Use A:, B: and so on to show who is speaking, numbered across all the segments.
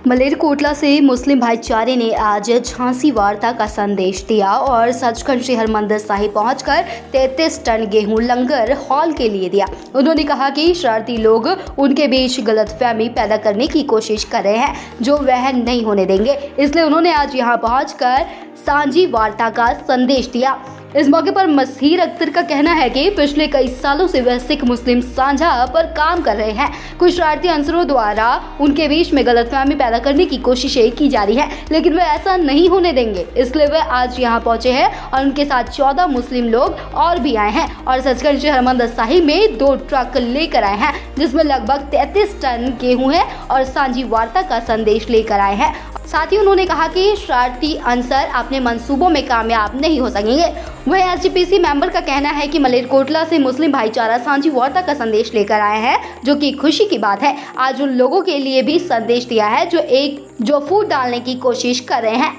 A: मलेरकोटला से मुस्लिम भाईचारे ने आज झांसी वार्ता का संदेश दिया और सचखंड श्री हरमंदिर साहिब पहुंचकर 33 टन गेहूं लंगर हॉल के लिए दिया। उन्होंने कहा कि शरारती लोग उनके बीच गलतफहमी पैदा करने की कोशिश कर रहे हैं, जो वह नहीं होने देंगे। इसलिए उन्होंने आज यहां पहुंचकर सांझी वार्ता का संदेश दिया। इस मौके पर मसीर अख्तर का कहना है कि पिछले कई सालों से वह सिख मुस्लिम साझा पर काम कर रहे हैं। कुछ शरारती अंसरों द्वारा उनके बीच में गलतफहमी पैदा करने की कोशिशें की जा रही है, लेकिन वे ऐसा नहीं होने देंगे। इसलिए वे आज यहाँ पहुंचे हैं और उनके साथ 14 मुस्लिम लोग और भी आए हैं और सचखंड श्री हरमंदिर साहिब में 2 ट्रक लेकर आए हैं, जिसमें लगभग 33 टन गेहूं है और सांझी वार्ता का संदेश लेकर आए हैं। साथ ही उन्होंने कहा कि शरारती अंसर अपने मंसूबों में कामयाब नहीं हो सकेंगे। वह एसजीपीसी मेंबर का कहना है कि मलेरकोटला से मुस्लिम भाईचारा सांझी वार्ता का संदेश लेकर आए हैं, जो कि खुशी की बात है। आज उन लोगों के लिए भी संदेश दिया है जो फूट डालने की कोशिश कर रहे हैं।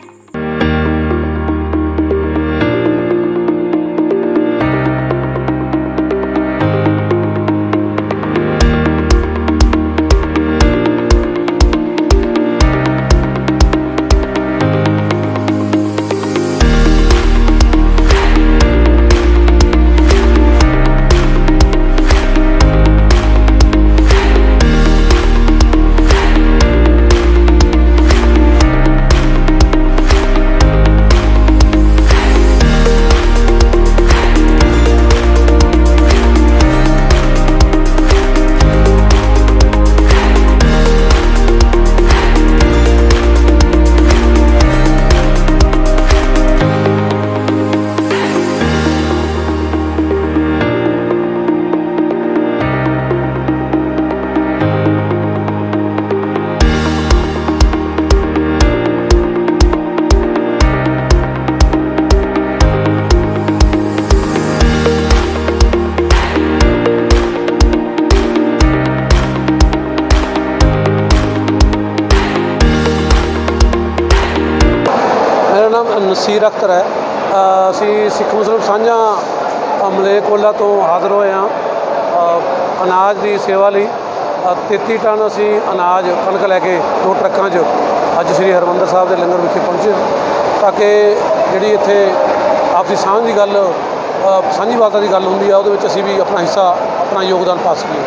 B: मसीर अख्तर है। असी सिख मुस्लिम साझा मलेरकोटला तो हाज़र होए हाँ अनाज की सेवा ली। 33 टन असी अनाज कणक लैके 2 ट्रकों अज श्री हरमंदिर साहब के लंगर विखे पहुँचे, ताकि जी इत्थे आपसी सांझ की गल सांझी वार्ता की गल होंदी है, वो असी भी अपना हिस्सा अपना योगदान पा सकीए।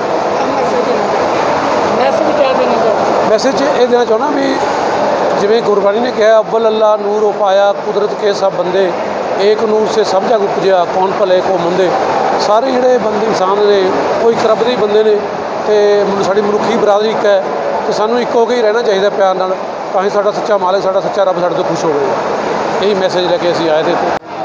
B: मैसेज ये देना चाहना भी जिमें गुरबाणी ने कहा, अव्वल अल्लाह नूर उपाया कुदरत के सब बंदे, एक नूर से सब जग उपजया कौन भले को मंदे। सारे जोड़े बंदे इंसान ने वो एक रब के बंदे ने, तो साड़ी मनुखी बरादरी एक है, तो सानू एक हो के ही रहना चाहिए प्यार नाल, तां ही साडा सच्चा मालिक साडा सच्चा रब साडे तो खुश होगा। यही मैसेज लैके असीं आए थे।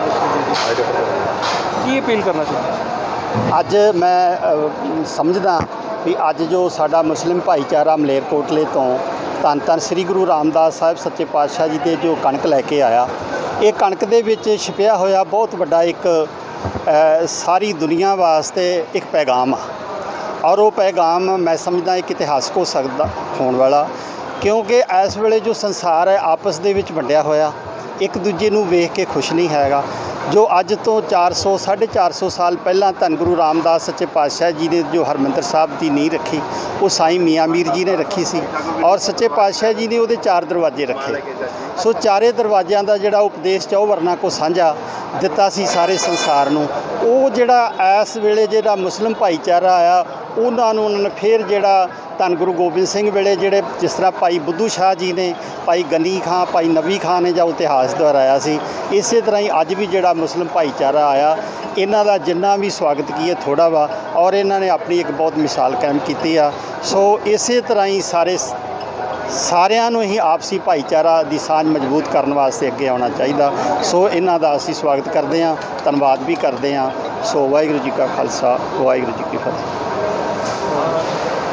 B: की अपील करना चाहिए?
C: अज मैं समझदा भी अज जो साडा मुस्लिम भाईचारा मलेरकोटले तो धन धन श्री गुरु रामदास साहिब सच्चे पातशाह जी के जो कणक लैके आया, ये कणक दे विच छिपिया होया बहुत वड्डा एक सारी दुनिया वास्ते एक पैगाम आ, और वो पैगाम मैं समझदा एक इतिहासक हो सकदा होने वाला, क्योंकि इस वेले जो संसार है आपस दे विच वंडिया होया, एक दूजे नूं वेख के खुश नहीं हैगा। जो अज तो 400-450 साल पहला धन गुरु रामदास सच्चे पातशाह जी ने जो हरमंदिर साहब की नींह रखी, वो साईं मियाँ मीर जी ने रखी सी, और सच्चे पातशाह जी ने वो 4 दरवाजे रखे। सो 4 दरवाज़ों का जोड़ा उपदेश चौवरना को साझा दिता सी सारे संसार नूं। वो जोड़ा इस वेले जो मुस्लिम भाईचारा आया, उन्होंने फिर जोड़ा धन गुरु गोबिंद सिंह वेले जोड़े जिस तरह भाई बुद्धू शाह जी ने, भाई गनी खां, भाई नबी खां ने जो इतिहास दोहराया सी, इस तरह ही अज भी जोड़ा मुस्लिम भाईचारा आया, इन्हां दा जिन्ना भी स्वागत किए थोड़ा वा, और इन्होंने अपनी एक बहुत मिसाल कायम की आ। सो इस तरह ही सारिਆਂ ਨੂੰ ही आपसी भाईचारा की सांझ मजबूत करने वास्ते अगे आना चाहिए। सो इन्हां दा असीं स्वागत करते हैं, धन्यवाद भी करते हैं। सो वाहिगुरू जी का खालसा वाहिगुरू जी की फतेह।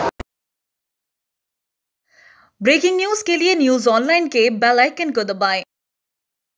D: ब्रेकिंग न्यूज़ के लिए न्यूज़ ऑनलाइन के बेल आइकन को दबाएं।